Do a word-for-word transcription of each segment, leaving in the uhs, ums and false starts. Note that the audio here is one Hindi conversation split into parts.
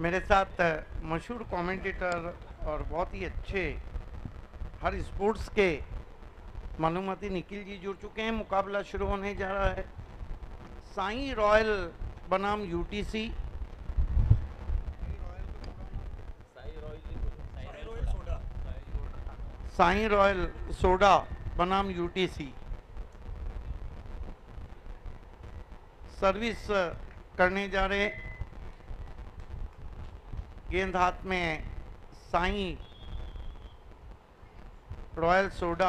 मेरे साथ मशहूर कमेंटेटर और बहुत ही अच्छे हर स्पोर्ट्स के मालूमाती निखिल जी जुड़ चुके हैं। मुकाबला शुरू होने जा रहा है। साई रॉयल बनाम यूटीसी। साई रॉयल सोडा बनाम यूटीसी। सर्विस करने जा रहे। गेंद हाथ में साई रॉयल सोडा।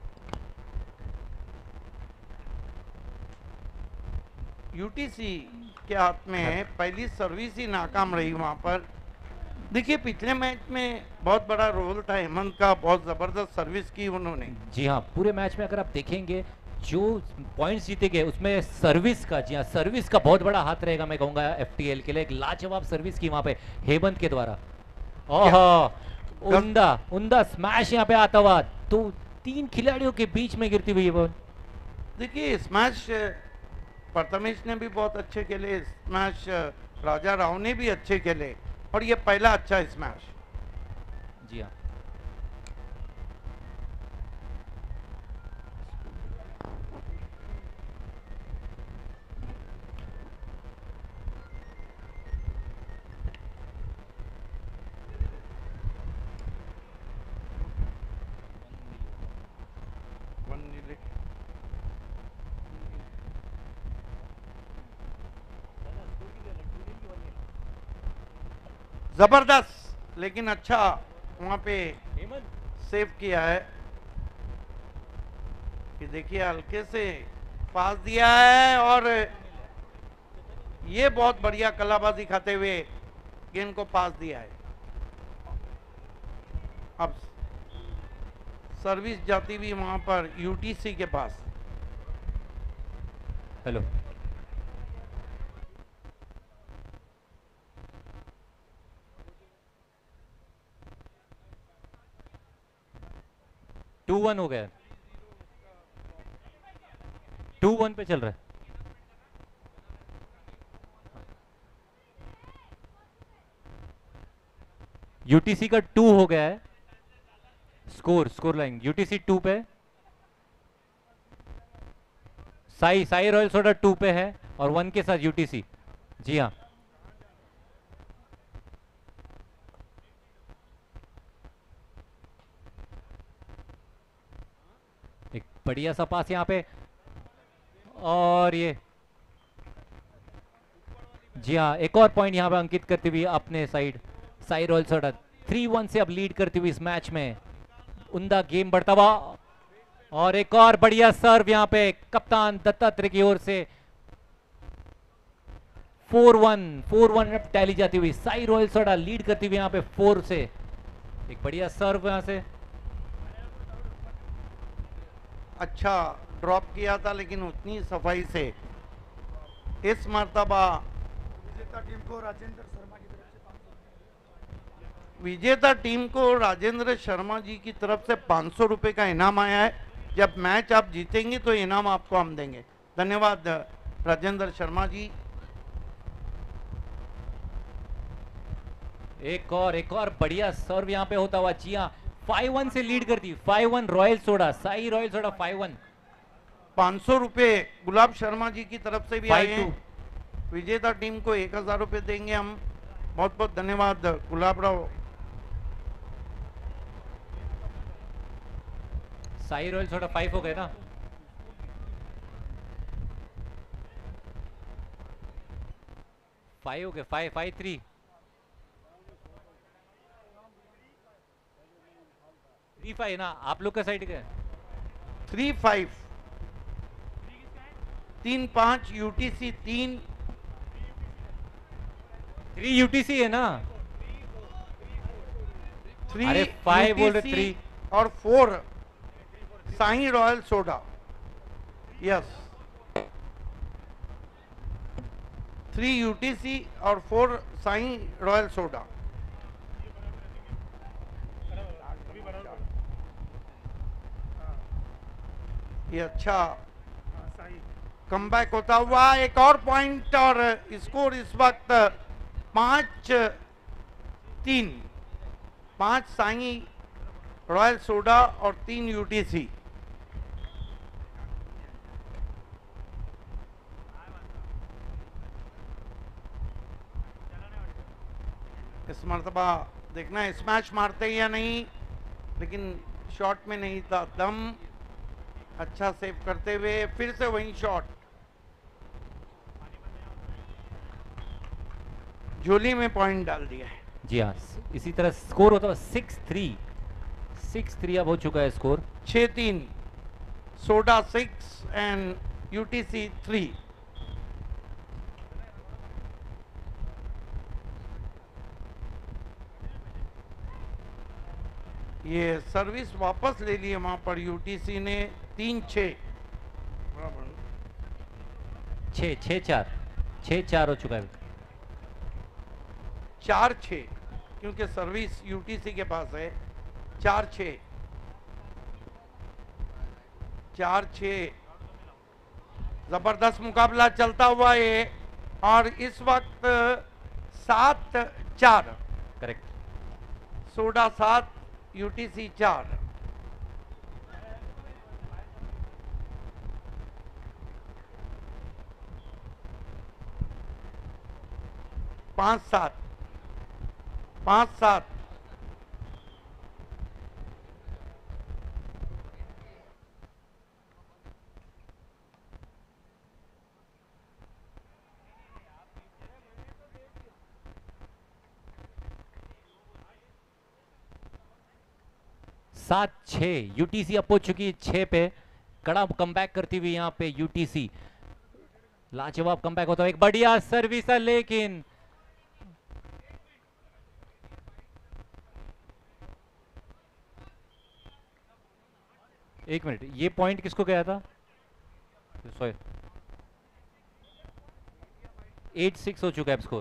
यूटीसी के हाथ में पहली सर्विस ही नाकाम रही। वहां पर देखिए पिछले मैच में बहुत बड़ा रोल था हेमंत का, बहुत जबरदस्त सर्विस की उन्होंने। जी हाँ, पूरे मैच में अगर आप देखेंगे जो पॉइंट्स जीते गए उसमें सर्विस का, जी हाँ, सर्विस का बहुत बड़ा हाथ रहेगा मैं कहूंगा एफटीएल के लिए। एक लाजवाब सर्विस की वहां पे हेमंत के द्वारा। ओह, उंदा उंदा स्मैश यहाँ पे आता हुआ, तो तीन खिलाड़ियों के बीच में गिरती हुई वो। देखिए स्मैश प्रथमेश ने भी बहुत अच्छे खेले, स्मैश राजा राव ने भी अच्छे खेले, और ये पहला अच्छा स्मैश। जी हाँ, जबरदस्त, लेकिन अच्छा वहां पे सेव किया है कि देखिए हल्के से पास दिया है, और ये बहुत बढ़िया कलाबाजी खाते हुए गेंद को पास दिया है। अब सर्विस जाती हुई वहां पर यूटीसी के पास। हेलो, टू वन हो गया, टू वन पे चल रहा है। यूटीसी का टू हो गया है score, score line UTC two पे, Sai Sai royal soda two पे है और वन के साथ यूटीसी। जी हाँ, एक बढ़िया सा पास यहाँ पे, और ये जी हाँ, एक और पॉइंट यहाँ पे अंकित करती हुई अपने side Sai royal soda three one से अब लीड करती हुई इस मैच में। उंदा गेम बढ़ता हुआ, और एक और बढ़िया सर्व यहाँ पे कप्तान दत्तात्रेय की ओर से। Four one four one tally जाती हुई साई रॉयल सोडा लीड करती हुई यहाँ पे फोर से। एक बढ़िया सर्व यहाँ से, अच्छा ड्रॉप किया था, लेकिन उतनी सफाई से इस मर्तबा विजेता टीम को राजेंद्र शर्मा की तरफ से विजेता टीम को राजेंद्र शर्मा जी की तरफ से पाँच सौ रुपए का इनाम आया है। जब मैच आप जीतेंगे तो इनाम आपको हम देंगे। धन्यवाद राजेंद्र शर्मा जी। एक और एक और बढ़िया सर्व यहाँ पे होता हुआ। जी हाँ, फाइव वन से लीड करती, five one royal soda, Sai royal soda five one. पाँच सौ रुपए गुलाब शर्मा जी की तरफ से भी आए हैं। विजेता टीम को एक हजार रुपये देंगे हम। बहुत बहुत धन्यवाद Gulab Rao. Sai royal soda five हो गए ना, फाइव हो गए, five five three three five ना, आप लोग का साइड का थ्री फाइव तीन पांच यूटीसी तीन थ्री यूटीसी है ना। थ्री अरे फाइव बोल रहे, थ्री और four Sai royal soda. Yes, three UTC और फोर साई रॉयल सोडा। ये अच्छा कमबैक होता हुआ एक और पॉइंट, और स्कोर इस वक्त पांच तीन, पांच साई रॉयल सोडा और तीन यूटीसी। इस मरतबा देखना है स्मैश मारते या नहीं, लेकिन शॉट में नहीं था दम। अच्छा सेव करते हुए फिर से वही शॉट, झोली में पॉइंट डाल दिया है। जी हाँ, इसी तरह स्कोर होता है सिक्स थ्री। सिक्स थ्री अब हो चुका है स्कोर। छः तीन, soda six and UTC three. ये सर्विस वापस ले लिए वहां पर यूटीसी ने। तीन छः बराबर, छः छः चार, छः चार हो चुका है। चार छः, क्योंकि सर्विस यूटीसी के पास है। चार छः, चार छः, जबरदस्त मुकाबला चलता हुआ है। और इस वक्त सात चार, करेक्ट। सोडा सात, यूटीसी चार। पांच सात, पांच सात, सात छः, यूटीसी अप हो चुकी है छः पे। कड़ा कमबैक करती हुई यहाँ पे यूटीसी, लाजवाब कमबैक होता है। एक बढ़िया सर्विस है, लेकिन एक मिनट, ये पॉइंट किसको गया था? सॉरी, एट सिक्स हो चुका है स्कोर।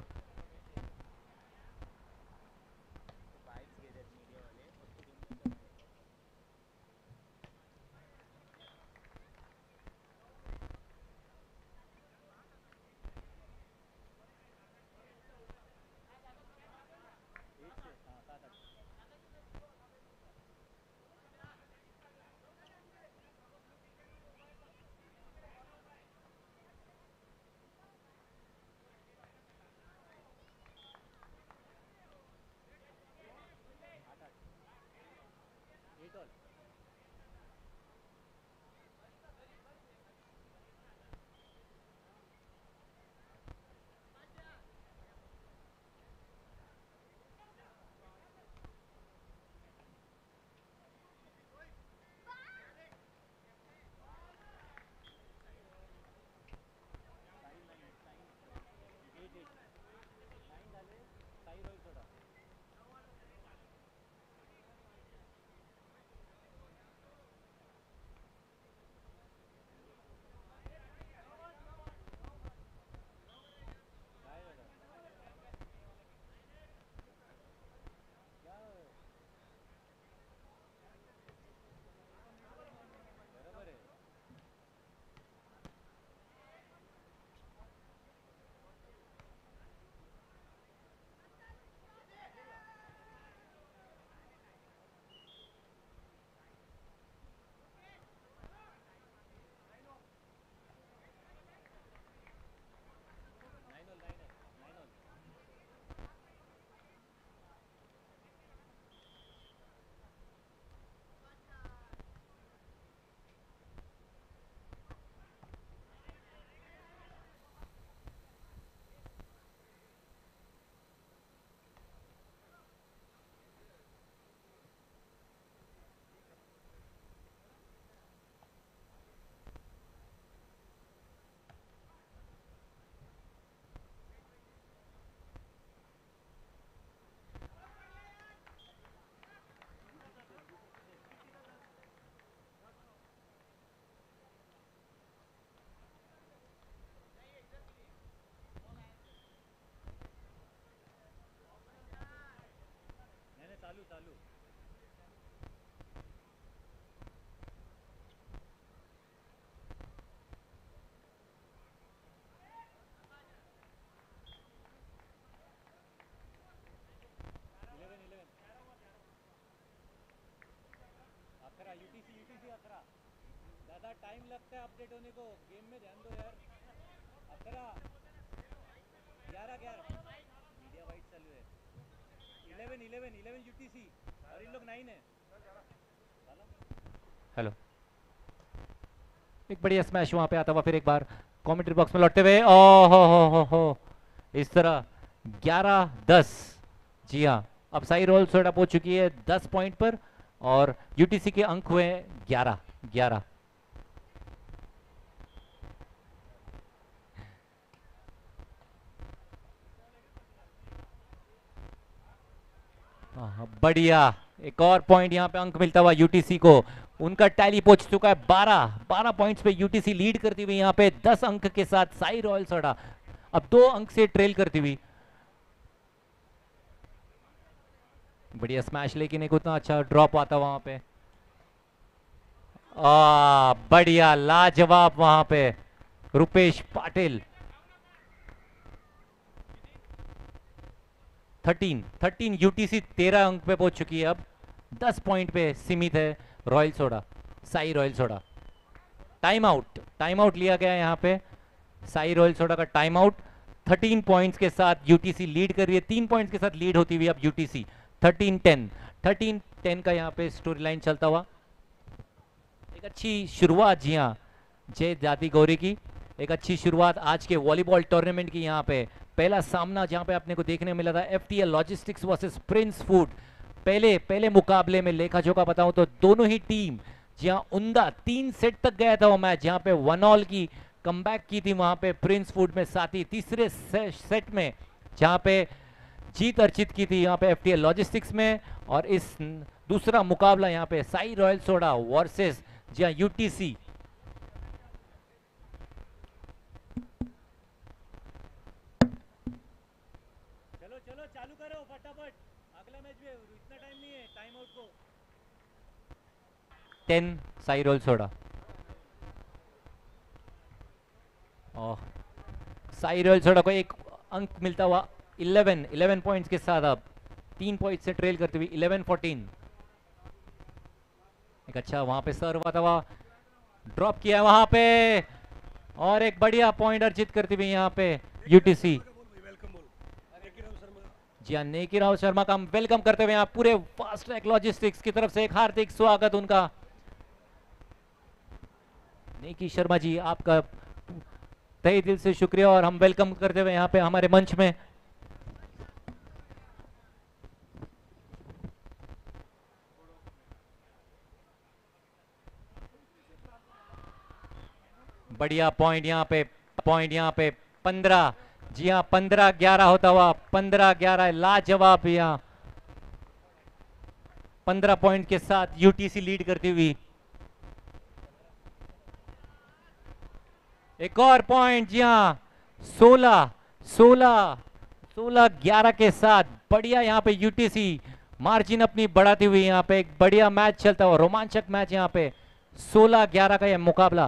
चालू चालू ज्यादा टाइम लगता है अपडेट होने को, गेम में ध्यान दो यार। अठारह ग्यारह ग्यारह मीडिया वाइट चालू है। इलेवन इलेवन इलेवन यूटीसी और इन लोग नाइन है। हेलो, एक बढ़िया स्मैश वहां पे आता हुआ फिर एक बार कमेंट्री बॉक्स में लौटते हुए, ओ हो हो हो हो इस तरह ग्यारह दस। जी हाँ, अब साई रोल सोल्ड अप हो चुकी है दस पॉइंट पर और यूटीसी के अंक हुए ग्यारह ग्यारह। बढ़िया, एक और पॉइंट यहाँ पे अंक मिलता हुआ यूटीसी को। उनका टैली पहुंच चुका है बारह बारह पॉइंट्स पे यूटीसी लीड करती हुई यहाँ पे दस अंक के साथ साई रॉयल सोडा अब दो अंक से ट्रेल करती हुई। बढ़िया स्मैश, लेकिन एक उतना अच्छा ड्रॉप आता वहां पे। आ बढ़िया लाजवाब वहां पे Rupesh Patil. Thirteen thirteen UTC तेरह अंक पे पहुंच चुकी है, अब दस पॉइंट पे सीमित है royal soda, Sai royal soda. Time out time out लिया गया है यहाँ पे, साई रॉयल सोडा का टाइम आउट। थर्टीन पॉइंट्स के साथ यूटीसी लीड कर रही है, तीन पॉइंट्स के साथ लीड होती हुई अब UTC thirteen ten thirteen ten का यहाँ पे स्टोरी लाइन चलता हुआ। एक अच्छी शुरुआत, जी हाँ जय जाति गौरी की, एक अच्छी शुरुआत आज के वॉलीबॉल टूर्नामेंट की। यहाँ पे पहला सामना जहाँ पे अपने को देखने मिला था FTL logistics versus prince food. पहले पहले मुकाबले में लेखा जोखा बताऊं तो दोनों ही टीम जहां उमदा तीन सेट तक गया था वो मैच, जहां पे वन ऑल की कमबैक की थी वहां पे प्रिंस फूड में, साथ ही तीसरे से, सेट में जहां पे जीत अर्जित की थी यहाँ पे एफटीएल लॉजिस्टिक्स में। और इस दूसरा मुकाबला यहाँ पे साई रॉयल सोडा वर्सेस जहां यूटीसी। चलो चलो चालू करो फटाफट, अगला मैच में इतना टाइम नहीं है, टाइम आउट को। Ten Sai royal soda. ओह, साई रॉयल सोडा को एक अंक मिलता हुआ इलेवन इलेवन पॉइंट्स के साथ अब तीन पॉइंट से ट्रेल करते हुए इलेवन फोर्टीन। एक अच्छा वहां पे सर्व आता हुआ, ड्रॉप किया वहां पे और एक बढ़िया पॉइंट अर्जित करती हुई यहाँ पे यूटीसी। जी हाँ, नेकी राव शर्मा का हम वेलकम करते हुए यहाँ पूरे फास्ट ट्रैक लॉजिस्टिक्स की तरफ से एक हार्दिक स्वागत उनका। नेकी शर्मा जी, आपका तहे दिल से शुक्रिया और हम वेलकम करते हुए यहाँ पे हमारे मंच में। बढ़िया पॉइंट यहाँ पे, पॉइंट यहाँ पे पंद्रह, जी हाँ पंद्रह ग्यारह होता हुआ, पंद्रह ग्यारह लाजवाब यहाँ पंद्रह पॉइंट के साथ यूटीसी लीड करती हुई। एक और पॉइंट, जी हाँ सोलह सोलह सोलह ग्यारह के साथ बढ़िया यहाँ पे यूटीसी मार्जिन अपनी बढ़ाती हुई। यहाँ पे एक बढ़िया मैच चलता हुआ, रोमांचक मैच यहाँ पे सोलह ग्यारह का यह मुकाबला।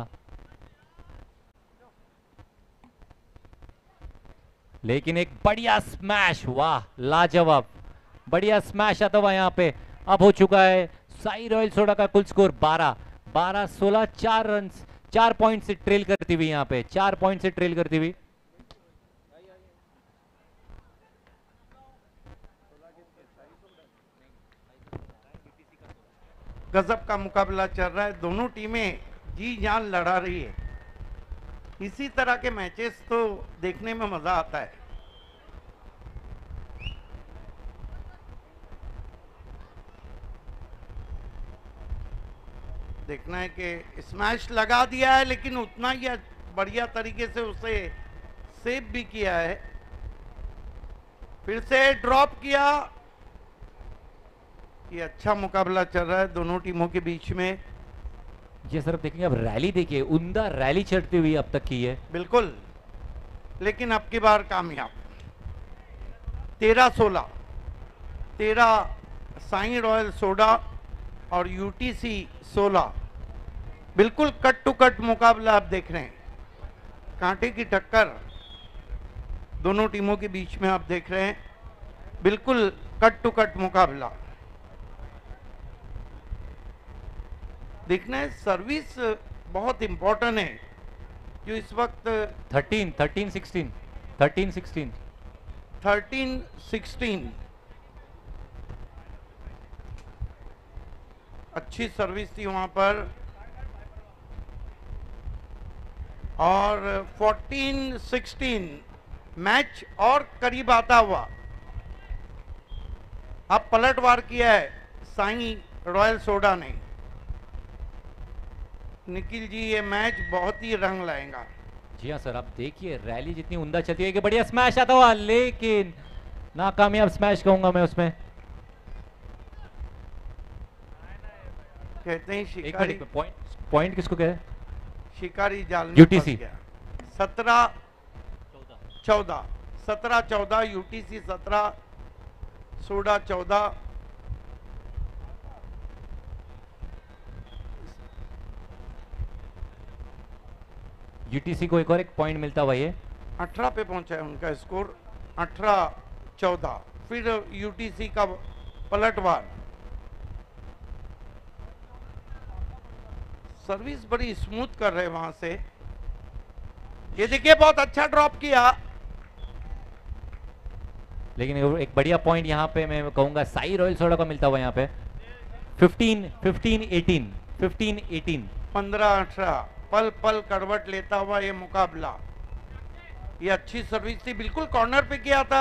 लेकिन एक बढ़िया स्मैश, वाह लाजवाब, बढ़िया स्मैश आता हुआ यहाँ पे। अब हो चुका है साई रॉयल सोडा का कुल स्कोर बारह बारह सोलह, चार रन चार पॉइंट से ट्रेल करती हुई, यहाँ पे चार पॉइंट से ट्रेल करती हुई। गजब का मुकाबला चल रहा है, दोनों टीमें जी जान लड़ा रही है। इसी तरह के मैचेस तो देखने में मजा आता है। देखना है कि स्मैश लगा दिया है, लेकिन उतना ही बढ़िया तरीके से उसे सेव भी किया है। फिर से ड्रॉप किया। ये अच्छा मुकाबला चल रहा है दोनों टीमों के बीच में। जी सर, अब देखेंगे, अब रैली देखिए, उम्दा रैली चढ़ती हुई अब तक की है। बिल्कुल, लेकिन अब की बार कामयाब। तेरह सोलह, तेरह साई रॉयल सोडा और यूटीसी सोलह, बिल्कुल कट टू कट मुकाबला आप देख रहे हैं। कांटे की टक्कर दोनों टीमों के बीच में आप देख रहे हैं, बिल्कुल कट टू कट मुकाबला। देखना है सर्विस बहुत इंपॉर्टेंट है जो इस वक्त thirteen thirteen sixteen thirteen sixteen thirteen sixteen अच्छी सर्विस थी वहां पर, और फोर्टीन सिक्सटीन मैच और करीब आता हुआ। अब पलटवार किया है साई रॉयल सोडा ने। निखिल जी ये मैच बहुत ही रंग लाएगा। जी हाँ सर, आप देखिए रैली जितनी उमदा चलती है कि बढ़िया स्मैश आता हुआ, लेकिन नाकामयाब स्मैश कहूंगा मैं उसमें। कहते हैं एक शिकारी, मिनट, पॉइंट पॉइंट किसको कहे? शिकारी जाल में यूटीसी। फंस गया। सत्रह चौदह सत्रह चौदह यूटीसी सत्रह सोडा चौदह। यूटीसी को एक और एक पॉइंट मिलता हुआ ये। अठारह पे पहुंचा है उनका स्कोर, अठारह चौदह। फिर यूटीसी का पलटवार। सर्विस बड़ी स्मूथ कर रहे हैं वहां से। ये देखिए बहुत अच्छा ड्रॉप किया, लेकिन एक बढ़िया पॉइंट यहाँ पे मैं कहूंगा साई रॉयल सोडा का मिलता हुआ यहाँ पे। Fifteen fifteen eighteen fifteen eighteen पंद्रह अठारह पल पल करवट लेता हुआ ये मुकाबला। ये अच्छी सर्विस थी, बिल्कुल कॉर्नर पे किया था।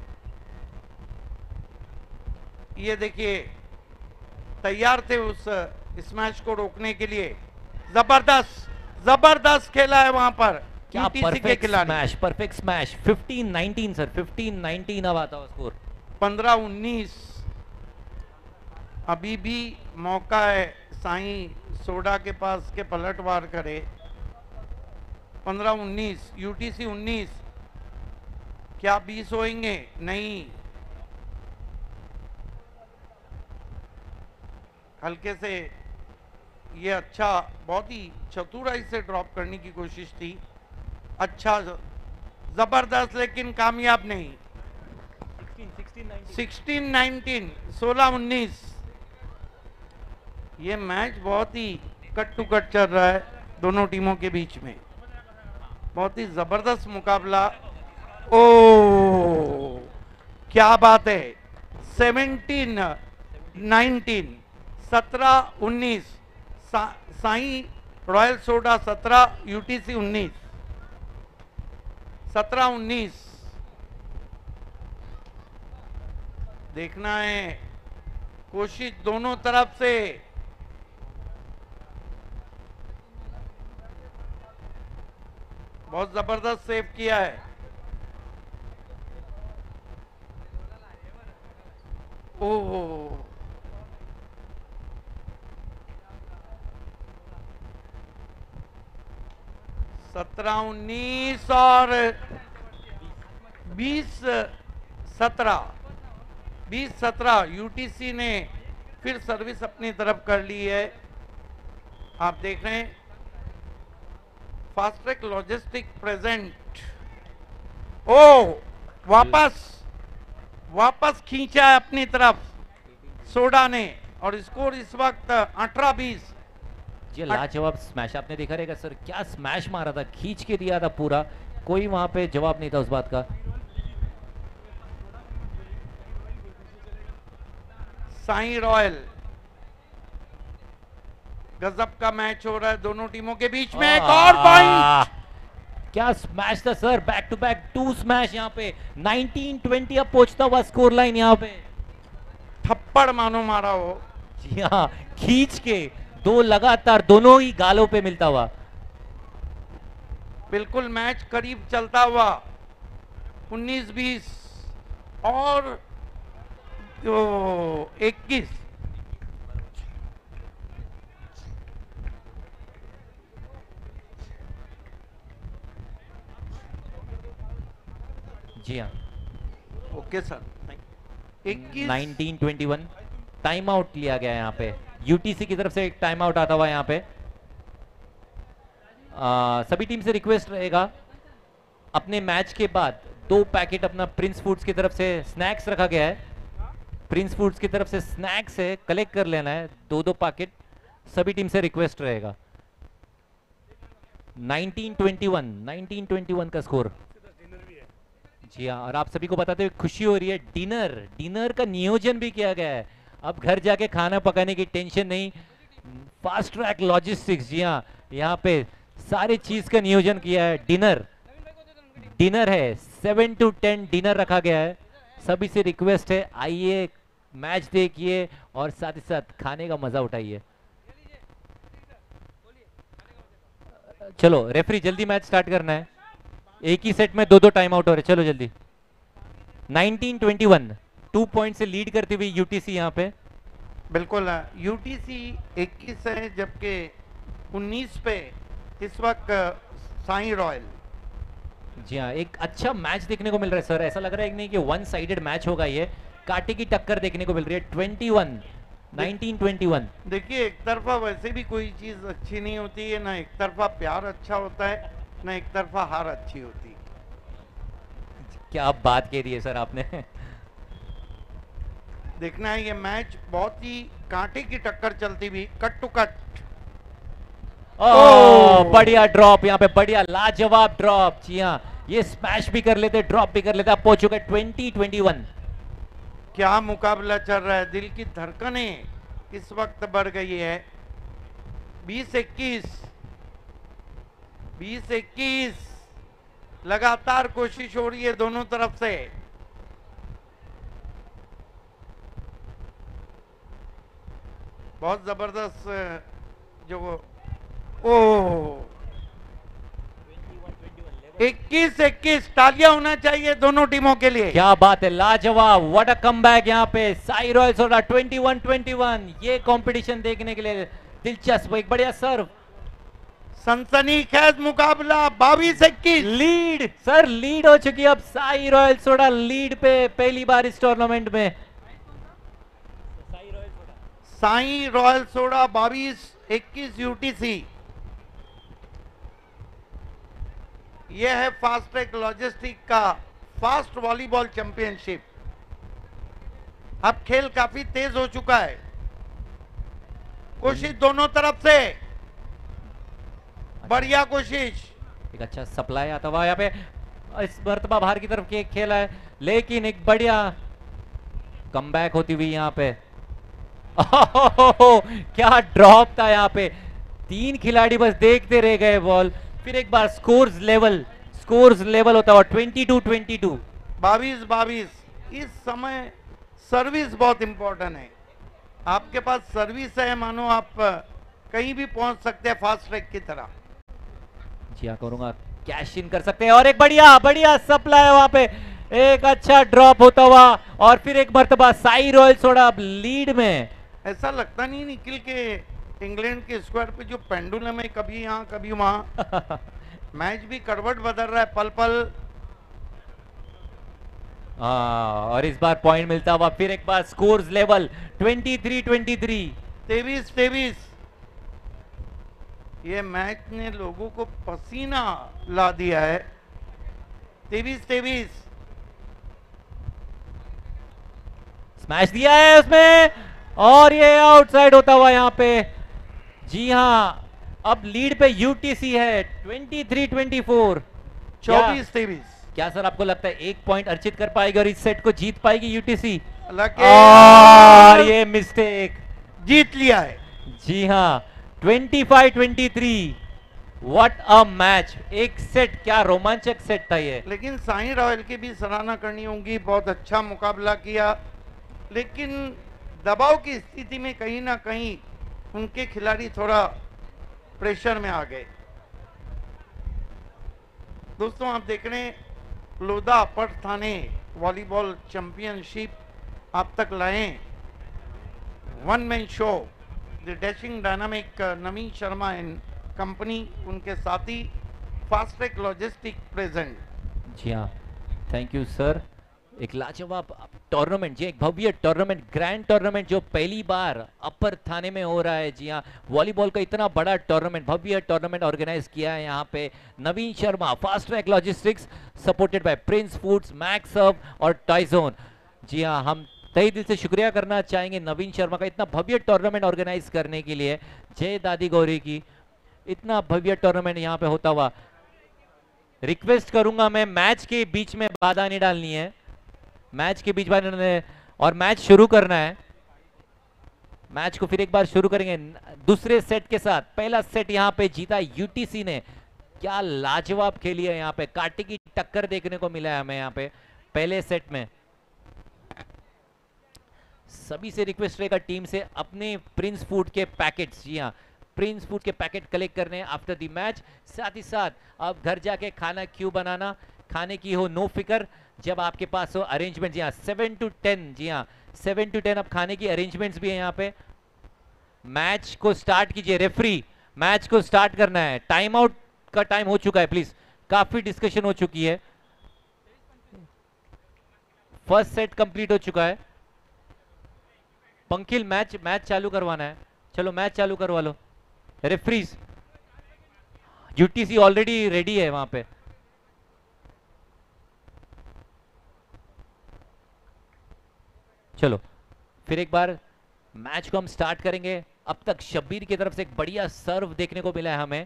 ये देखिए तैयार थे उस स्मैश को रोकने के लिए। जबरदस्त जबरदस्त खेला है वहां पर क्या यूटीसी के परफेक्ट खिलाड़ी। Smash, perfect smash. Fifteen nineteen sir, fifteen nineteen अब आता हुआ स्कोर। पंद्रह उन्नीस अभी भी मौका है साई सोडा के पास के पलटवार करे। पंद्रह उन्नीस यूटीसी उन्नीस। क्या बीस होंगे? नहीं, हल्के से। ये अच्छा, बहुत ही चतुराई से ड्रॉप करने की कोशिश थी। अच्छा जबरदस्त, लेकिन कामयाब नहीं। सिक्सटीन नाइनटीन सोलह उन्नीस। ये मैच बहुत ही कट टू कट चल रहा है दोनों टीमों के बीच में। बहुत ही जबरदस्त मुकाबला। ओ क्या बात है। सेवेंटीन नाइनटीन सत्रह उन्नीस। सा, साई रॉयल सोडा सत्रह यूटीसी उन्नीस। सत्रह उन्नीस। देखना है कोशिश दोनों तरफ से। बहुत जबरदस्त सेव किया है। ओह सत्रह उन्नीस और बीस सत्रह बीस सत्रह यूटीसी ने फिर सर्विस अपनी तरफ कर ली है। आप देख रहे हैं फास्ट ट्रैक लॉजिस्टिक प्रेजेंट। ओ वापस वापस खींचा है अपनी तरफ सोडा ने, और स्कोर इस वक्त अठारह बीस। ये लाजवाब स्मैश आपने देखा रहेगा सर, क्या स्मैश मारा था, खींच के दिया था पूरा। कोई वहां पे जवाब नहीं था उस बात का। साई रॉयल, गजब का मैच हो रहा है दोनों टीमों के बीच में। एक और पॉइंट। क्या स्मैश था sir, back to back to smash यहाँ पे। नाइनटीन ट्वेंटी अब पहुंचता हुआ स्कोर लाइन यहाँ पे। थप्पड़ मानो मारा हो। जी हाँ, खींच के दो लगातार, दोनों ही गालों पे मिलता हुआ। बिल्कुल मैच करीब चलता हुआ। उन्नीस बीस और इक्कीस। जी हाँ, ओके सर। इक्कीस nineteen twenty one time out लिया गया यहाँ पे। यूटीसी की तरफ से एक टाइम आउट आता हुआ यहाँ पे। आ, सभी टीम से रिक्वेस्ट रहेगा अपने मैच के बाद दो पैकेट अपना प्रिंस फूड्स की तरफ से स्नैक्स रखा गया है। प्रिंस फूड्स की तरफ से स्नैक्स है, कलेक्ट कर लेना है दो दो पैकेट। सभी टीम से रिक्वेस्ट रहेगा। Nineteen twenty one nineteen twenty one का स्कोर। जी हाँ, और आप सभी को बताते हुए खुशी हो रही है, डिनर डिनर का नियोजन भी किया गया है। अब घर जाके खाना पकाने की टेंशन नहीं, फास्ट ट्रैक लॉजिस्टिक्स। जी हाँ, यहाँ पे सारी चीज का नियोजन किया है। डिनर डिनर है, सेवन टू टेन डिनर रखा गया है। सभी से रिक्वेस्ट है, आइए मैच देखिए और साथ ही साथ खाने का मजा उठाइए। चलो रेफरी, जल्दी मैच स्टार्ट करना है, एक ही सेट में दो दो टाइम आउट हो रहे, चलो जल्दी। Nineteen twenty one, two point से लीड करती हुई यूटीसी यहाँ पे। बिल्कुल, यूटीसी इक्कीस है जबकि उन्नीस पे इस वक्त साई रॉयल। जी हाँ, एक अच्छा मैच देखने को मिल रहा है सर। ऐसा लग रहा है कि नहीं कि वन साइडेड मैच होगा, ये कांटे की टक्कर देखने को मिल रही है। Twenty one nineteen twenty one. देखिए, एक तरफा वैसे भी कोई चीज अच्छी नहीं होती है, ना एक तरफा प्यार अच्छा होता है, ना एक तरफा हार अच्छी होती है। क्या बात कह दी है सर आपने। देखना है, ये मैच बहुत ही कांटे की टक्कर चलती हुई, कट टू कट। ओह, बढ़िया ड्रॉप यहाँ पे, बढ़िया लाजवाब ड्रॉप। जी हाँ, ये स्मैश भी कर लेते, ड्रॉप भी कर लेते। अब पहुंच चुके ट्वेंटी ट्वेंटी वन। क्या मुकाबला चल रहा है, दिल की धड़कनें इस वक्त बढ़ गई है। बीस इक्कीस बीस इक्कीस लगातार कोशिश हो रही है दोनों तरफ से। बहुत जबरदस्त जो ओ इक्कीस इक्कीस, तालियां होना चाहिए दोनों टीमों के लिए। क्या बात है, लाजवाब, व्हाट अ कमबैक यहाँ पे। Sai royal soda twenty one twenty one. ये कंपटीशन देखने के लिए दिलचस्प, एक बढ़िया सर्व, सनसनीखेज मुकाबला। बाईस इक्कीस लीड सर, लीड हो चुकी है अब साई रॉयल सोडा, लीड पे पहली बार इस टूर्नामेंट में। साई रॉयल सोडा बाईस इक्कीस यूटीसी। यह है फास्ट ट्रैक लॉजिस्टिक का फास्ट वॉलीबॉल चैंपियनशिप। अब खेल काफी तेज हो चुका है, कोशिश दोनों तरफ से, बढ़िया कोशिश। एक अच्छा सप्लाई आता हुआ यहाँ पे, इस मर्तबा बाहर की तरफ के खेला है, लेकिन एक बढ़िया कमबैक होती हुई यहाँ पे। ओहो, क्या ड्रॉप था यहाँ पे, तीन खिलाड़ी बस देखते रह गए बॉल। फिर एक बार स्कोर्स लेवल स्कोर्स लेवल होता हुआ ट्वेंटी टू ट्वेंटी टू। बाईस बाईस। इस समय सर्विस बहुत इंपॉर्टेंट है। आपके पास सर्विस है, मानो आप कहीं भी पहुंच सकते हैं फास्ट ट्रैक की तरह। जी हाँ, करूंगा, कैश इन कर सकते हैं। और एक बढ़िया बढ़िया सप्लाई वहां पे, एक अच्छा ड्रॉप होता हुआ, और फिर एक मर्तबा साई रॉयल सोडा अब लीड में। ऐसा लगता नहीं निखिल के इंग्लैंड के स्क्वायर पे जो पेंडुलम है, कभी यहाँ कभी वहां, मैच भी करवट बदल रहा है पल पल। हाँ, और इस बार पॉइंट मिलता हुआ, फिर एक बार scores level twenty three twenty three. तेईस तेईस। ये मैच ने लोगों को पसीना ला दिया है। तेईस तेईस। स्मैश दिया है उसमें, और ये आउटसाइड होता हुआ यहाँ पे। जी हाँ, अब लीड पे यूटीसी है ट्वेंटी थ्री ट्वेंटी फोर। चौबीस तेईस। क्या सर आपको लगता है एक पॉइंट अर्जित कर पाएगी और इस सेट को जीत पाएगी यूटीसी? और ये मिस्टेक, जीत लिया है। जी हाँ, twenty five twenty three. What a match, एक सेट, क्या रोमांचक सेट था ये। लेकिन साई रॉयल की भी सराहना करनी होगी, बहुत अच्छा मुकाबला किया, लेकिन दबाव की स्थिति में कहीं ना कहीं उनके खिलाड़ी थोड़ा प्रेशर में आ गए। दोस्तों, आप देख रहे हैं Lodha upper Thane volleyball championship आप तक लाए, one man show, the dashing dynamic Naveen Sharma and company, उनके साथी फास्ट ट्रैक लॉजिस्टिक प्रेजेंट। जी हाँ, थैंक यू सर। एक लाजवाब टूर्नामेंट, जी एक भव्य टूर्नामेंट, ग्रैंड टूर्नामेंट जो पहली बार अपर थाने में हो रहा है। जी हाँ, वॉलीबॉल का इतना बड़ा टूर्नामेंट, भव्य टूर्नामेंट ऑर्गेनाइज किया है यहाँ पे Naveen Sharma, fast track logistics, supported by prince foods, max hub और टॉयजोन। जी हाँ, हम तहे दिल से शुक्रिया करना चाहेंगे नवीन शर्मा का इतना भव्य टूर्नामेंट ऑर्गेनाइज करने के लिए। जय दादी गौरी की। इतना भव्य टूर्नामेंट यहाँ पे होता हुआ। रिक्वेस्ट करूंगा मैं, मैच के बीच में बाधा नहीं डालनी है, मैच के बीच में, और मैच शुरू करना है। मैच को फिर एक बार शुरू करेंगे दूसरे सेट के साथ। पहला सेट यहाँ पे जीता यूटीसी ने, क्या लाजवाब खेली है यहाँ पे, कांटे की टक्कर देखने को मिला है हमें यहाँ पे पहले सेट में। सभी से रिक्वेस्ट रहेगा टीम से अपने प्रिंस फूड के पैकेट्स, जी हाँ, प्रिंस फूड के पैकेट कलेक्ट करने हैं आफ्टर द मैच। साथ ही साथ अब घर जाके खाना क्यों बनाना, खाने की हो नो फिकर, जब आपके पास हो अरेंजमेंट, जी हाँ सेवन टू टेन, जी हाँ सेवन टू टेन अब खाने की अरेंजमेंट्स भी है यहाँ पे। मैच को स्टार्ट कीजिए, रेफरी मैच को स्टार्ट करना है, टाइम आउट का टाइम हो चुका है प्लीज, काफी डिस्कशन हो चुकी है, फर्स्ट सेट कंप्लीट हो चुका है। पंकिल मैच मैच चालू करवाना है, चलो मैच चालू करवा लो। रेफरीज यूटीसी ऑलरेडी रेडी है वहां पे। चलो फिर एक बार मैच को हम स्टार्ट करेंगे। अब तक शब्बीर की तरफ से एक बढ़िया सर्व देखने को मिला है हमें,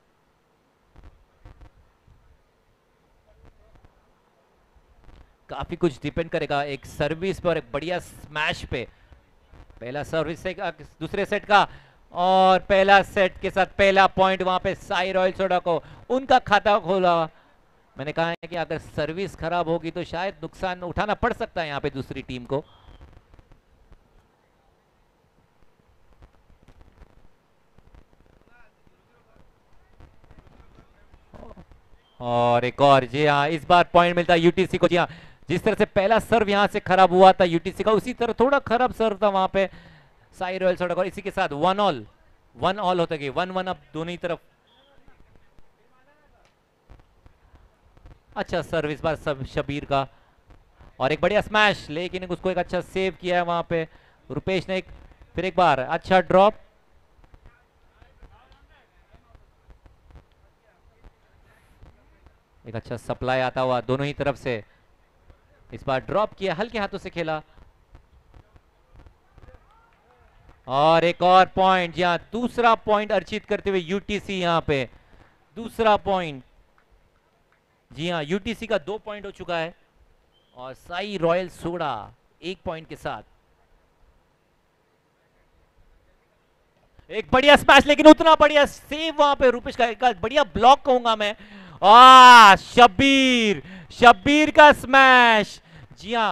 काफी कुछ डिपेंड करेगा एक सर्विस पे और एक बढ़िया स्मैश पे। पहला सर्विस से दूसरे सेट का, और पहला सेट के साथ पहला पॉइंट वहां पे साई रॉयल सोडा को, उनका खाता खोला। मैंने कहा है कि अगर सर्विस खराब होगी तो शायद नुकसान उठाना पड़ सकता है यहाँ पे दूसरी टीम को। और एक और, जी हाँ इस बार पॉइंट मिलता है यूटीसी को। जी हाँ, जिस तरह से पहला सर्व यहां से खराब हुआ था यूटीसी का, उसी तरह थोड़ा खराब सर्व था वहां पे साई रॉयल सोडा। और इसी के साथ वन ऑल वन ऑल होता गया, वन वन अब दोनों ही तरफ। अच्छा सर्व इस बार सब शबीर का, और एक बढ़िया स्मैश, लेकिन उसको एक अच्छा सेव किया है वहां पे रुपेश ने। एक फिर एक बार अच्छा ड्रॉप, एक अच्छा सप्लाई आता हुआ दोनों ही तरफ से। इस बार ड्रॉप किया, हल्के हाथों से खेला, और एक और पॉइंट, यहां दूसरा पॉइंट अर्जित करते हुए यूटीसी, यहां पे दूसरा पॉइंट। जी हाँ यूटीसी का दो पॉइंट हो चुका है, और साई रॉयल सोडा एक पॉइंट के साथ। एक बढ़िया स्मैश, लेकिन उतना बढ़िया सेव वहां पे रुपेश का, एक बढ़िया ब्लॉक कहूंगा मैं। आ शब्बीर शब्बीर का स्मैश, जी हाँ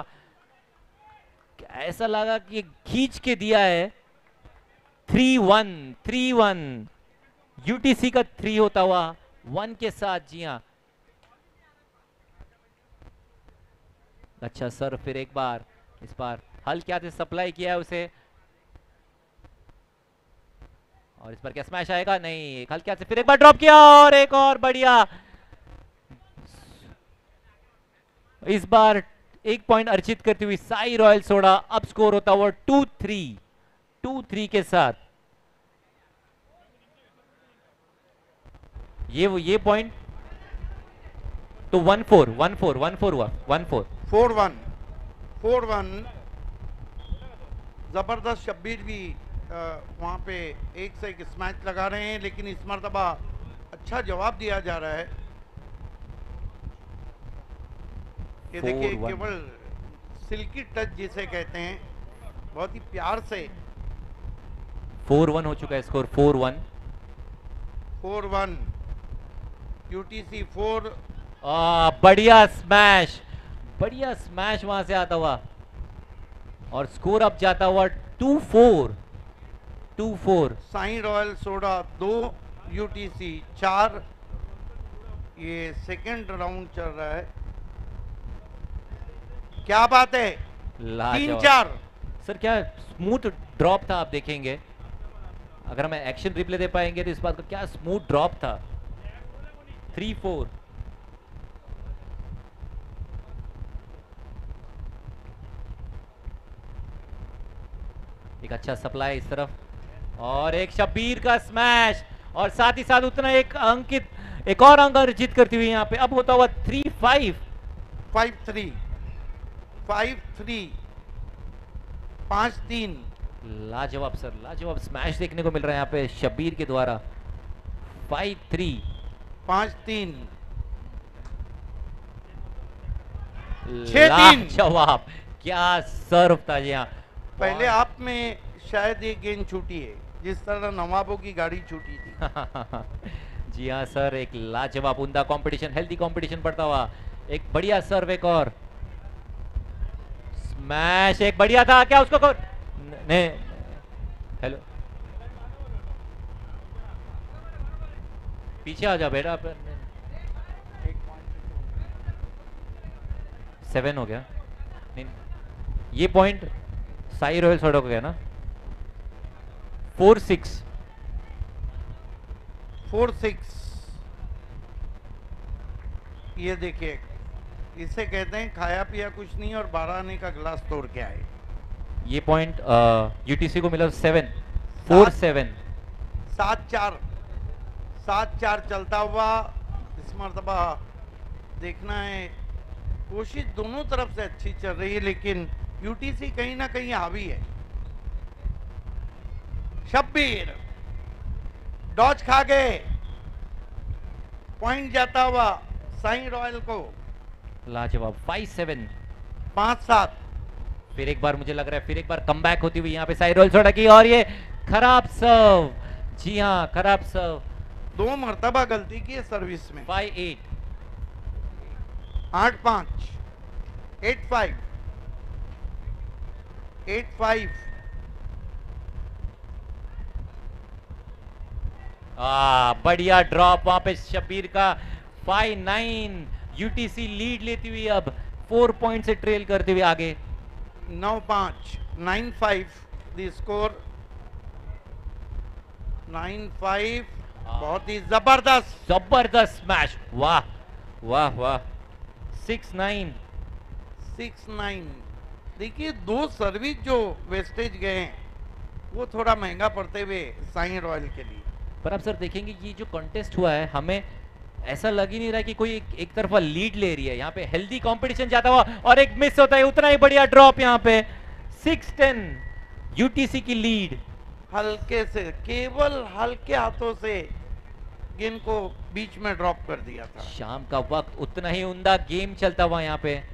ऐसा लगा कि खींच के दिया है। Three one three one UTC का थ्री होता हुआ वन के साथ। जी हाँ अच्छा सर, फिर एक बार इस बार हल्के हाथ से सप्लाई किया है उसे, और इस बार क्या स्मैश आएगा, नहीं, एक हल्के हाथ से फिर एक बार ड्रॉप किया, और एक और बढ़िया। इस बार एक पॉइंट अर्जित करती हुई साई रॉयल सोडा, अब स्कोर होता हुआ टू थ्री टू थ्री के साथ। ये वो ये पॉइंट तो one four one four one four हुआ, one four four one four one जबरदस्त। शब्बीर भी वहां पे एक से एक स्मैच लगा रहे हैं, लेकिन इस मर्तबा अच्छा जवाब दिया जा रहा है। ये देखिए केवल सिल्की टच जिसे कहते हैं, बहुत ही प्यार से। फोर वन हो चुका है score, four one four one UTC four. बढ़िया स्मैश, बढ़िया स्मैश वहां से आता हुआ, और स्कोर अब जाता हुआ two four two four. Sai royal soda दो, यूटीसी चार। ये सेकंड राउंड चल रहा है, क्या बात है, तीन चार। सर क्या स्मूथ ड्रॉप था, आप देखेंगे अगर हम एक्शन रिप्ले दे पाएंगे तो इस बात का क्या स्मूथ ड्रॉप था। थ्री फोर एक अच्छा सप्लाई इस तरफ, और एक शब्बीर का स्मैश, और साथ ही साथ उतना एक अंकित, एक और अंक अर्जित करती हुई यहाँ पे। अब होता हुआ three five five three five three पांच तीन। लाजवाब सर, लाजवाब स्मैश देखने को मिल रहा है यहाँ पे शब्बीर के द्वारा। Five three. पांच तीन। छह तीन। जवाब, क्या सर्व था जी हाँ। पहले आप में शायद ये गेंद छूटी है, जिस तरह नवाबों की गाड़ी छूटी थी। जी हाँ सर, एक लाजवाब उमदा कंपटीशन, हेल्दी कंपटीशन बढ़ता हुआ, एक बढ़िया सर्व, एक और स्मैश, एक बढ़िया था क्या उसको कर... नहीं, हेलो, पीछे आ जा बेटा। सेवन हो गया नहीं, ये पॉइंट साई रॉयल सड़क हो गया ना। Four six. Four six. ये देखिए, इसे कहते हैं खाया पिया कुछ नहीं और बारह आने का गिलास तोड़ के आए। ये पॉइंट यूटीसी को मिला सेवन, फोर सेवन। सात चार। सात चार चलता हुआ इस मर्तबा देखना है। कोशिश दोनों तरफ से अच्छी चल रही है, लेकिन यूटीसी कहीं ना कहीं हावी है। शब्बीर डॉज खा गए, पॉइंट जाता हुआ साई रॉयल को। लाजवाब, फाइव सेवन। पांच सात। फिर एक बार मुझे लग रहा है फिर एक बार कमबैक होती हुई यहाँ पे साई रॉयल छोड़ा की, और ये खराब सर्व। जी हाँ, खराब सर्व। दो मर्तबा गलती की है सर्विस में। Five eight. आठ पांच। Eight five. Eight five. आ, बढ़िया ड्रॉप वहां पे शब्बीर का। Five nine. यूटीसी लीड लेती हुई अब फोर पॉइंट से ट्रेल करते हुए आगे। नौ पांच। Nine five the score. Nine five. बहुत ही जबरदस्त जबरदस्त स्मैश। वाह वाह वाह। Six nine. Six nine. देखिए, दो सर्विस जो वेस्टेज गए हैं वो थोड़ा महंगा पड़ते हुए साई रॉयल के लिए। पर आप सर देखेंगे ये जो कॉन्टेस्ट हुआ है, हमें ऐसा लग ही नहीं रहा कि कोई एक, एक तरफा लीड ले रही है। यहाँ पे हेल्दी कंपटीशन जाता हुआ और एक मिस होता है, उतना ही बढ़िया ड्रॉप यहाँ पे। सिक्स टेन यूटीसी की लीड। हल्के से, केवल हल्के हाथों से गेंद को बीच में ड्रॉप कर दिया था। शाम का वक्त, उतना ही उमदा गेम चलता हुआ यहाँ पे,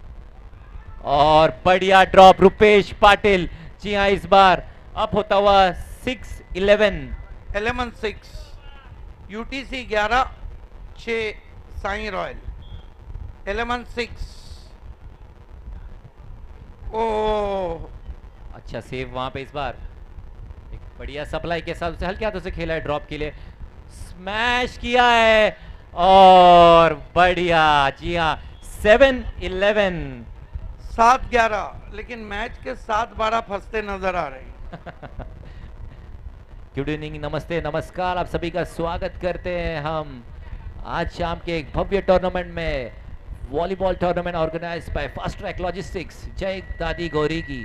और बढ़िया ड्रॉप रुपेश पाटिल। जी हाँ, इस बार अप होता हुआ six eleven. Eleven six. UTC ग्यारह, छह साई रॉयल। Eleven six. ओह, अच्छा सेव वहां पे इस बार। एक बढ़िया सप्लाई के साथ उसे हल्के हाथों से खेला है ड्रॉप के लिए। स्मैश किया है और बढ़िया। जी हाँ, सेवन इलेवन। सात ग्यारह। लेकिन मैच के सात बारह फंसते नजर आ रहे हैं। गुड इवनिंग, नमस्ते, नमस्कार, आप सभी का स्वागत करते हैं हम आज शाम के एक भव्य टूर्नामेंट में, volleyball tournament organized by fast track logistics, जय दादी गौरी की।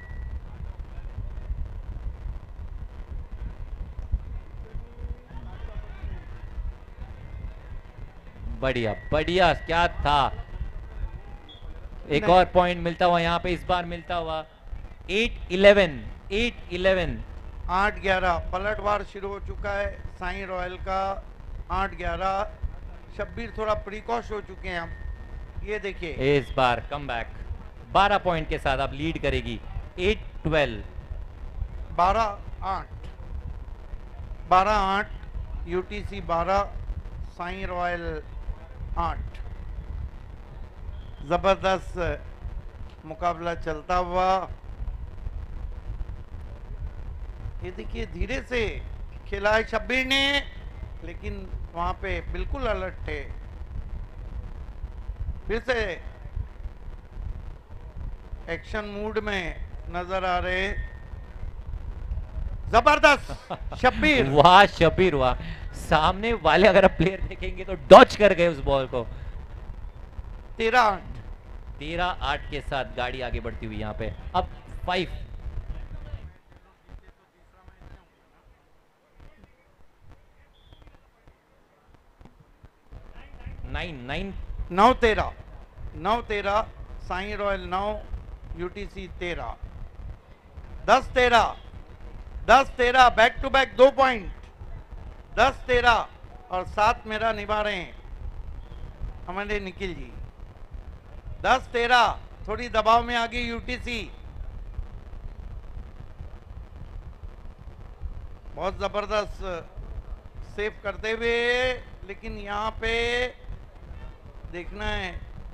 बढ़िया बढ़िया, क्या था। एक और पॉइंट मिलता हुआ यहाँ पे, इस बार मिलता हुआ एट इलेवन। At eleven. आठ ग्यारह। पलटवार शुरू हो चुका है साई रॉयल का। आठ ग्यारह। शब्बीर थोड़ा प्रिकॉश हो चुके हैं हम। ये देखिए, इस बार कमबैक बारह पॉइंट के साथ अब लीड करेगी। Eight twelve. बारह आठ। बारह आठ। यूटीसी बारह, साई रॉयल आठ। जबरदस्त मुकाबला चलता हुआ। ये देखिए, धीरे से खेला है शब्बीर ने, लेकिन वहां पे बिल्कुल अलर्ट थे। फिर से एक्शन मूड में नजर आ रहे। जबरदस्त शब्बीर। वाह शब्बीर वाह। सामने वाले अगर आप प्लेयर देखेंगे तो डॉच कर गए उस बॉल को। तेरह आठ। तेरह आठ के साथ गाड़ी आगे बढ़ती हुई यहाँ पे। अब फाइव। Nine nine. नौ तेरह। नौ तेरह। साई रॉयल नौ, यूटीसी तेरह। दस तेरह। दस तेरह। बैक टू बैक दो पॉइंट। दस तेरह। और साथ मेरा निभा रहे हैं हमारे निखिल जी। दस तेरह, थोड़ी दबाव में आ गई यूटीसी। बहुत जबरदस्त सेव करते हुए, लेकिन यहाँ पे देखना है,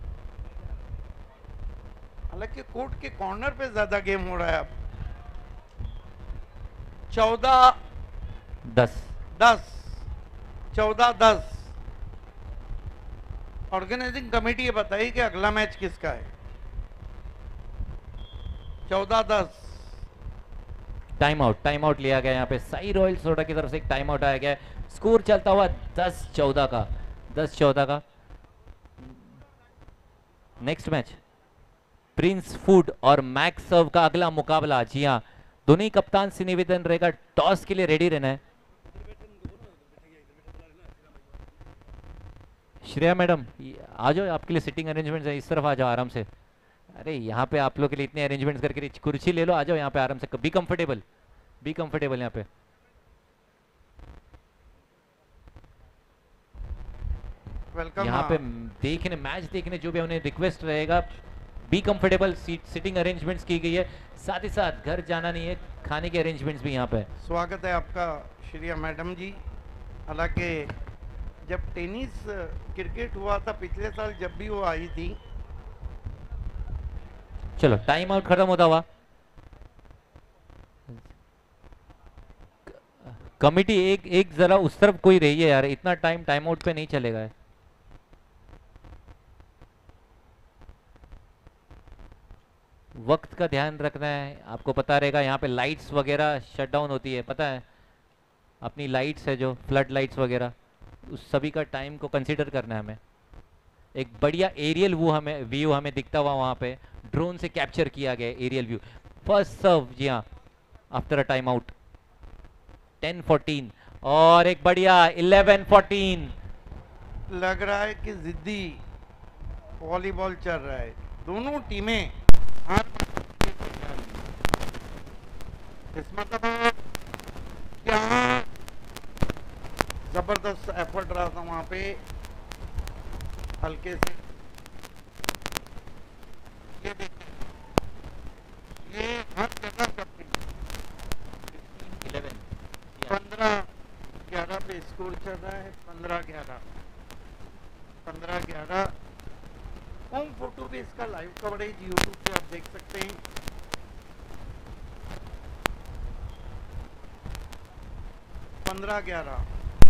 हालांकि कोर्ट के कॉर्नर पे ज्यादा गेम हो रहा है अब। चौदह दस दस, चौदह दस। ऑर्गेनाइजिंग कमेटी ये बताइए कि अगला मैच किसका है। चौदह दस। टाइम आउट, टाइम आउट लिया गया यहाँ पे साई रॉयल सोडा की तरफ से, एक टाइम आउट आया गया है। स्कोर चलता हुआ दस चौदह का, दस चौदह का। नेक्स्ट मैच प्रिंस फूड और मैक्स सर्व का अगला मुकाबला। जी हाँ, दोनों ही कप्तान से निवेदन रहेगा टॉस के लिए रेडी रहना है। श्रेया मैडम आ जाओ, आपके लिए सिटिंग अरेंजमेंट्स है, इस तरफ आ जाओ आराम से। अरे यहाँ पे आप लोग के लिए इतने अरेंजमेंट्स करके, कुर्सी ले लो, आ जाओ यहाँ पे आराम से, बी कंफर्टेबल, बी कंफर्टेबल यहाँ पे। वेलकम। यहाँ पे देखने, मैच देखने जो भी उन्हें रिक्वेस्ट रहेगा, be comfortable, seat sitting arrangements की गई है, साथ ही साथ घर जाना नहीं है, खाने के अरेंजमेंट्स भी यहाँ पे। स्वागत है आपका श्रेया मैडम जी। हालांकि जब टेनिस क्रिकेट हुआ था पिछले साल, जब भी वो आई थी। चलो टाइम आउट खत्म होता हुआ। कमिटी एक एक जरा उस तरफ कोई रही है यार, इतना टाइम टाइम आउट पे नहीं चलेगा है। वक्त का ध्यान रखना है, आपको पता रहेगा यहाँ पे लाइट्स वगैरह शट डाउन होती है, पता है अपनी लाइट्स है जो फ्लड लाइट्स वगैरह, उस सभी का टाइम को कंसीडर करना है हमें। एक बढ़िया एरियल व्यू हमें व्यू हमें दिखता हुआ वहाँ पे ड्रोन से कैप्चर किया गया एरियल व्यू। फर्स्ट सर्व, जी हाँ, after a time out. Ten fourteen और एक बढ़िया इलेवन फोर्टीन। लग रहा है कि जिद्दी वॉलीबॉल चल रहा है, दोनों टीमें हार इस मतलब क्या जबरदस्त एफर्ट रहा था वहां पे। हल्के से ये देखिए, ये हर जगह करते इलेवन पंद्रह ग्यारह पे स्कोर चल रहा है। पंद्रह ग्यारह, पंद्रह ग्यारह। होम फोटो पे इसका लाइव कवरेज यूट्यूब पे आप देख सकते हैं। पंद्रह ग्यारह।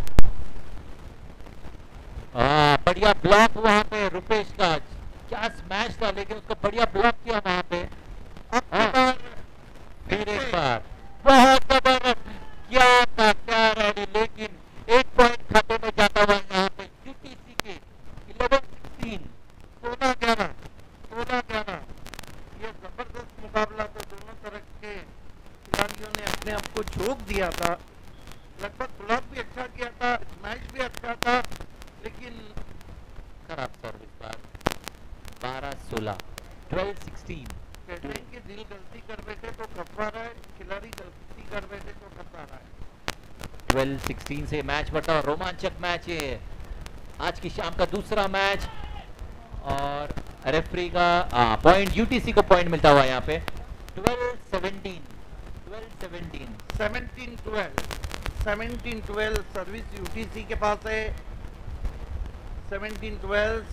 हाँ, बढ़िया ब्लॉक वहाँ पे रुपेश का, क्या स्मैश था, लेकिन उसको बढ़िया ब्लॉक किया वहाँ पे। हाँ, फिर एक बार बहुत जबरदस्त, क्या था क्या रेडी, लेकिन एक पॉइंट खाते में जाता हुआ यहाँ पे यूटीसी के इलेवन सिक्सटीन। सोलह ग्यारह, सोलह ग्यारह। ये जबरदस्त मुकाबला था, दोनों तरफ के खिलाड़ियों ने अपने आप को झोंक दिया था। लगभग ब्लॉक भी अच्छा किया था, स्मैश भी अच्छा था, लेकिन खराब सर्विस बार। बारह सोलह, ट्वेल्व सिक्सटीन। कहते हैं कि दिल गलती कर बैठे तो कपा रहा है, खिलाड़ी गलती कर बैठे तो कपा रहा है। ट्वेल्व सिक्सटीन से मैच बढ़ता है, रोमांचक मैच है आज की शाम का दूसरा मैच। और रेफरी का पॉइंट, यूटीसी को पॉइंट मिलता हुआ यहाँ पे। Twelve seventeen, twelve seventeen, seventeen twelve, seventeen twelve service UTC के पास है। Seventeen twelve.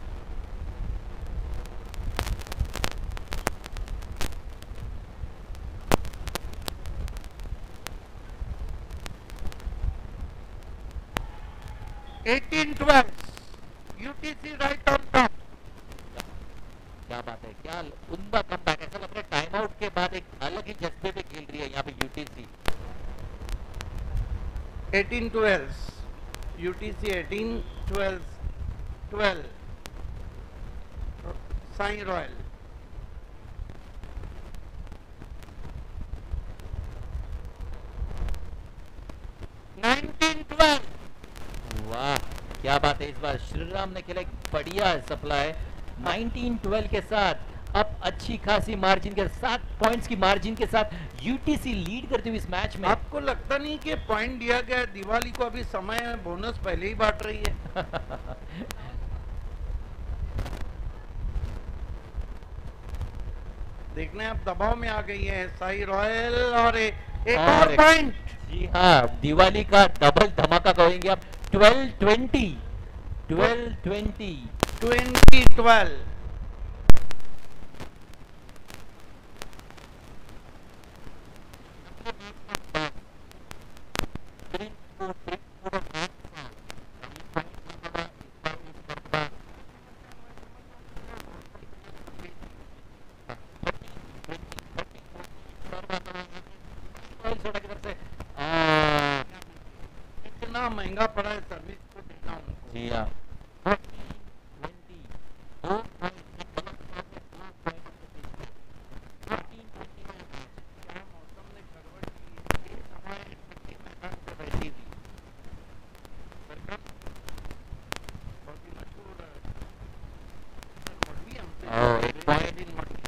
Eighteen twelve, UTC right on top. क्या बात है, क्या उम्दा कमबैक, ऐसा लग रहा है टाइम आउट के बाद एक अलग ही जज्बे पे खेल रही है यहाँ पे UTC. Eighteen twelve, UTC eighteen, twelve twelve Sai royal. Nineteen twelve. वाह क्या बात है, इस बार श्रीराम ने खेला एक बढ़िया सप्लाई। नाइनटीन ट्वेल्व के साथ अब अच्छी खासी मार्जिन के साथ पॉइंट्स की मार्जिन के साथ यूटीसी लीड करते हुए इस मैच में। आपको लगता नहीं कि पॉइंट दिया गया है, दिवाली को अभी समय है, बोनस पहले ही बांट रही है। देखने आप दबाव में आ गई है साई रॉयल और ए, एक और, और एक- पॉइंट। जी हाँ, दिवाली का डबल धमाका कहेंगे आप। Twelve twenty twelve twenty twenty twelve. इतना महंगा पड़ा है सर्विस को देना उनको। जी हाँ, क्या मौसम ने गड़बड़ की है? ये समय इतनी मैदान पे बैठी थी। बहुत ही मशहूर मौलवी हमसे और जुड़े एक हुए point। दिन मौलवी।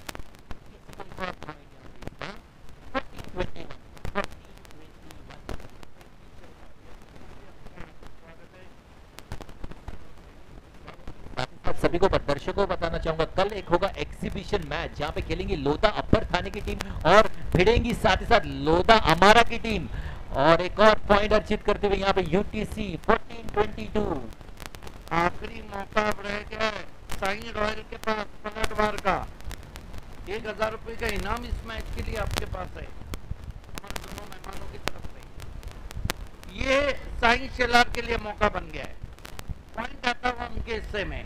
आप सभी को दर्शकों को बताना चाहूंगा, कल एक होगा एग्जीबिशन मैच जहां पे खेलेंगी लोधा अपर थाने की टीम और भिड़ेंगी साथ ही साथ लोधा अमारा की टीम। और एक और पॉइंट अर्जित करते हुए यहाँ पे यूटीसी फोर्टीन ट्वेंटी टू। आखिरी मौका अब रह गया है साई रॉयल के पास पलटवार का। एक हजार रुपए का इनाम इस मैच के लिए आपके पास है हमारे दोनों मेहमानों की तरफ से। ये साई शेलार के लिए मौका बन गया है। पॉइंट आता हुआ उनके हिस्से में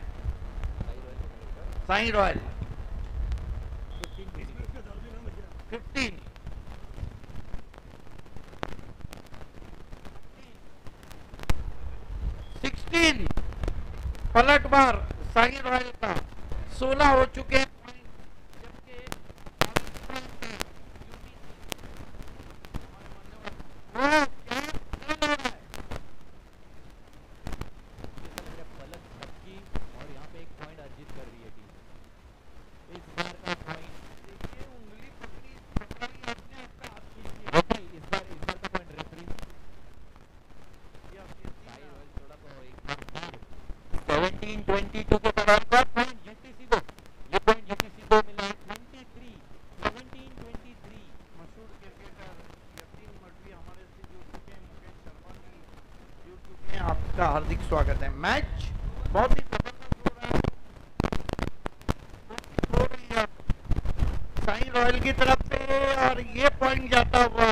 साई रॉयल फिफ्टीन। सिक्सटीन पलटवार साई रॉयल का। सोलह हो चुके हैं पॉइंट, जबकि हाँ, क्या खेल हो रहा है? पलक झपकी और यहाँ पे एक पॉइंट अर्जित कर रही है टीम। इस बार का पॉइंट देखिए उंगली पकड़ी पकड़ी आपने आपका हाथ खींच लिया। रेफरी, इस बार इस बार का पॉइंट रेफरी। ये आप देखिए साई ना। रॉयल थोड़ा तो एक बार सेवनटीन ट्वेंटी टू के दौरान का पॉइंट यूटीसी को, ये पॉइंट यूटीसी को मिला है twenty three seventeen twenty three. मशहूर क्रिकेटर यतीन मडवी हमारे से जुड़ चुके हैं, मुकेश शर्मा जी जुड़ चुके हैं। आपका हार्दिक स्वागत है। मैच बहुत ही जबरदस्त हो रहा है। कोशिश हो रही है अब साई रॉयल की तरफ से और ये पॉइंट जाता हुआ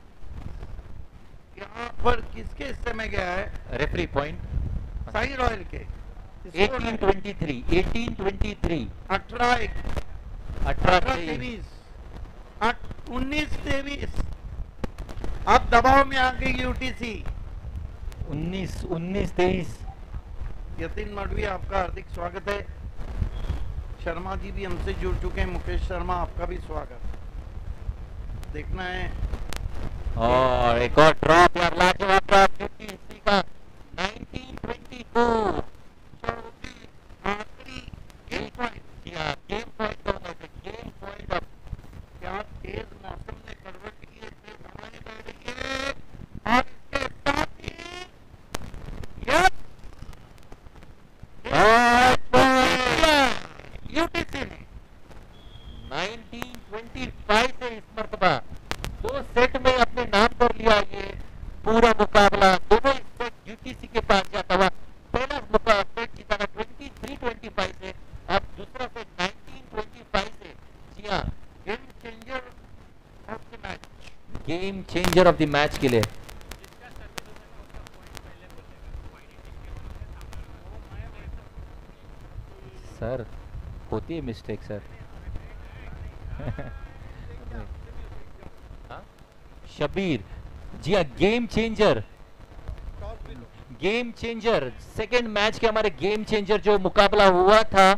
यहाँ पर किसके हिस्से में गया है? रेफरी पॉइंट साई रॉयल के। Eighteen twenty three eighteen twenty three अठारह एक अठारह अठारह तेईस। तेईस उन्नीस तेईस। अब दबाव में आ गई यूटीसी। उन्नीस उन्नीस तेईस। यतीन मडवी आपका हार्दिक स्वागत है। शर्मा जी भी हमसे जुड़ चुके हैं। मुकेश शर्मा आपका भी स्वागत। देखना है और एक और ड्रॉप यार, लाजवाब ड्रॉप यूटीसी का नाइनटीन ट्वेंटी फोर। आखिरी गेम पॉइंट। गेम पॉइंट तो होगा, गेम पॉइंट अब क्या तेज मौसम ने गड़बड़ की है, तेज हवाएं बह रही है और इसके साथ ही यस यूटीसी ने नाइनटीन ट्वेंटी फाइव से इस मरतबा दो सेट में अपने नाम कर लिया ये पूरा मुकाबला। दोनों सेट यूटीसी के पास जाता हुआ। पहला मुकाबला सेट जीता था ट्वेंटी थ्री ट्वेंटी फाइव से, अब दूसरा सेट नाइनटीन ट्वेंटी फाइव से। जी हाँ, game changer of the match. Game changer of the match के लिए सर होती है मिस्टेक सर। हाँ? शबीर, जी हाँ, game changer game changer second match के हमारे गेम चेंजर जो मुकाबला हुआ था,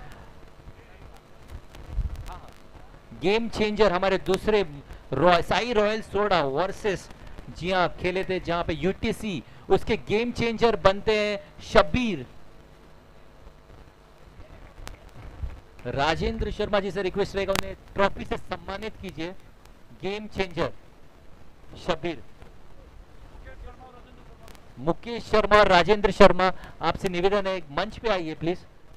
गेम चेंजर हमारे दूसरे रॉय, साई रॉयल सोडा वर्सेस जी हाँ खेले थे जहां पे यूटीसी, उसके गेम चेंजर बनते हैं शब्बीर। राजेंद्र शर्मा जी से रिक्वेस्ट रहेगा उन्हें ट्रॉफी से सम्मानित कीजिए। गेम चेंजर शब्बीर, मुकेश शर्मा और राजेंद्र शर्मा, आपसे निवेदन है एक मंच पे आइए प्लीज।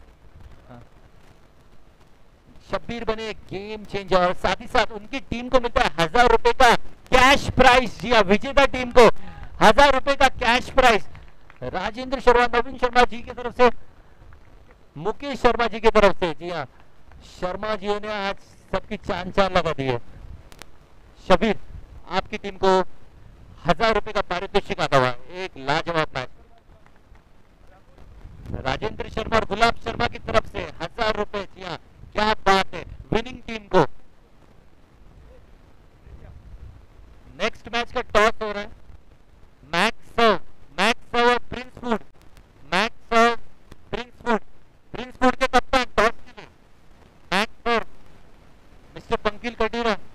शब्बीर बने गेम चेंजर और साथ ही साथ उनकी टीम को मिलता है हजार रुपए का कैश प्राइज। जी हाँ, विजेता टीम को हजार रुपए का कैश प्राइज। राजेंद्र शर्मा, नवीन शर्मा जी की तरफ से, मुकेश शर्मा जी की तरफ से। जी हाँ, शर्मा जी ने आज सबकी चांद चांद लगा दी है। शब्बीर, आपकी टीम को हजार रुपए का पारितोषिक आता हुआ है। एक लाजवाब मैच। राजेंद्र शर्मा और गुलाब शर्मा की तरफ से हजार रुपए। जी हाँ, क्या बात है, विनिंग टीम को। नेक्स्ट मैच का टॉस हो रहा है। मैक्स सर्व, मैक्स सर्व और prince food, max serve prince food, prince food के कप्तान टॉस के लिए मैक्स सर्व मिस्टर पंकिल कटीरा।